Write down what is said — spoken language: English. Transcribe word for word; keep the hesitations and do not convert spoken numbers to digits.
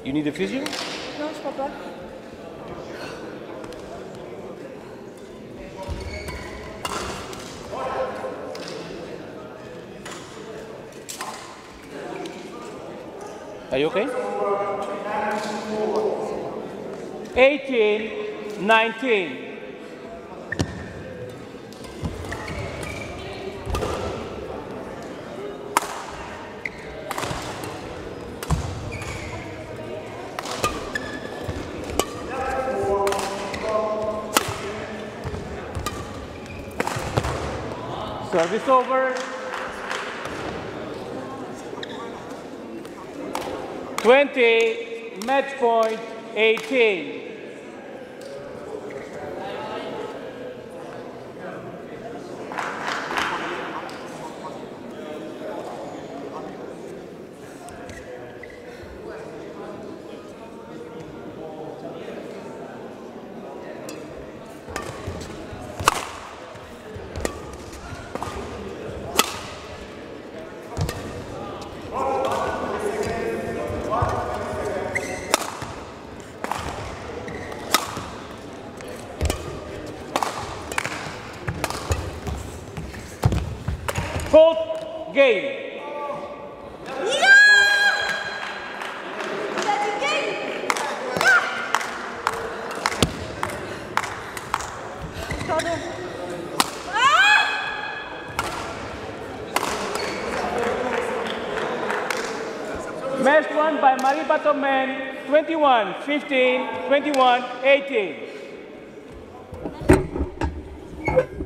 You need a physio? Non, je crois pas. Are you okay? eighteen, nineteen. Service over. twenty, match point, eighteen. Fourth game. Match won by Marie Batomene, twenty-one fifteen, twenty-one eighteen.